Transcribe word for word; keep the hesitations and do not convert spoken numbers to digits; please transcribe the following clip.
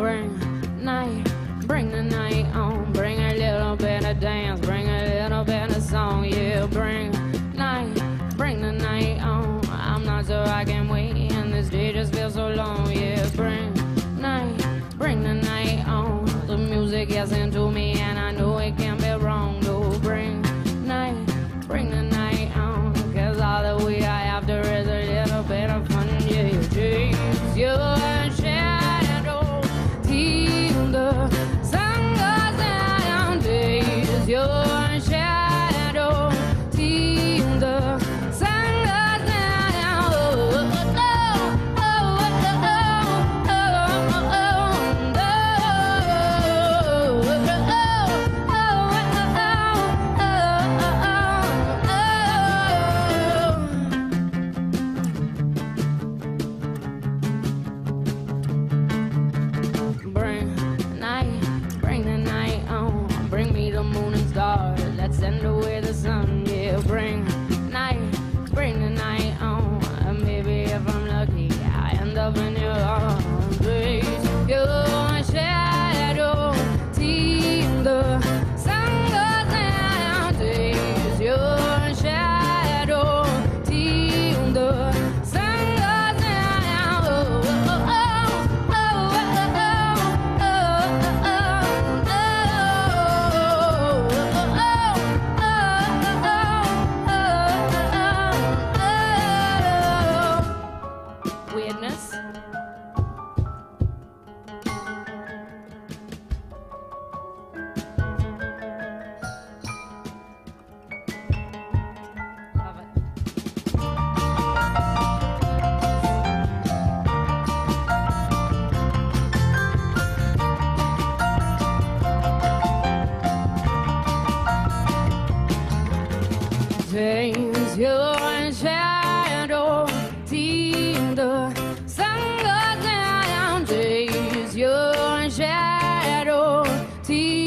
Bring night, bring the night on. Bring a little bit of dance, bring a little bit of song. Yeah, bring night, bring the night on. I'm not sure I can wait, and this day just feels so long. Yeah, bring night, bring the night on. The music gets into me, and I know it can't be wrong. No, bring night, bring the night on. Cause all that we are after is a little bit of fun. Yeah, dreams, your shadow, till the sun goes down. Days, your shadow, till the sun goes down. Oh, oh, oh, oh, oh, oh, Bring night, bring the night on. Bring me the moon and stars, let's send away the sun. Yeah, bring night, bring the night on. And maybe if I'm lucky, I end up in your arms. Please, your shadow, till the sun goes down. Days, your shadow, till the sun goes down. Oh, oh, oh, oh, oh, oh, oh, oh. Weirdness. Love it. Change your shadow till the sun goes down. Chase your shadow till